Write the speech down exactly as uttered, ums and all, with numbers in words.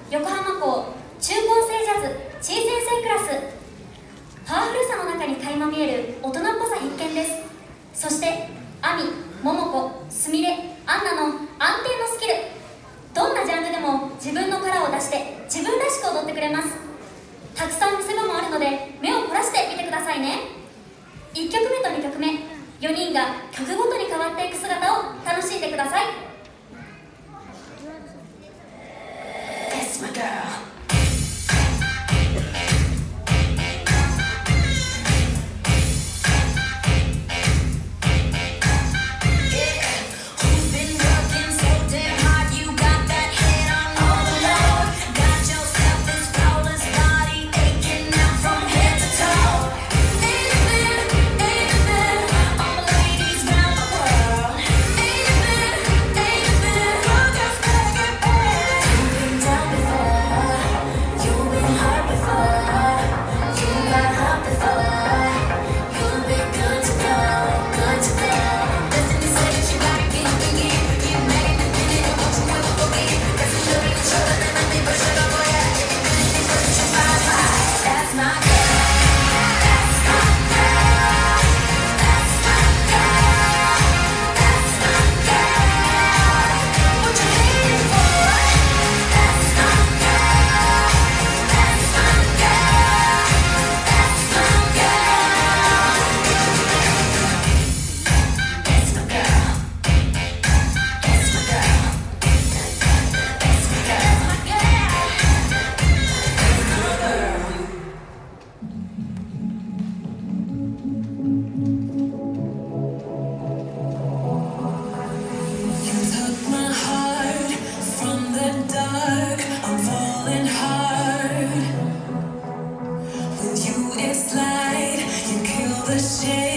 横浜校中高生ジャズちい先生クラス。パワフルさの中に垣間見える大人っぽさ必見です。そして亜美、桃子、すみれ、アンナの安定のスキル。どんなジャンルでも自分のカラーを出して自分らしく踊ってくれます。たくさん見せ場もあるので目を凝らして見てくださいね。いっきょくめとにきょくめ、よにんが曲ごとに変わっていく姿を楽しんでください。 That's my girl. Shame.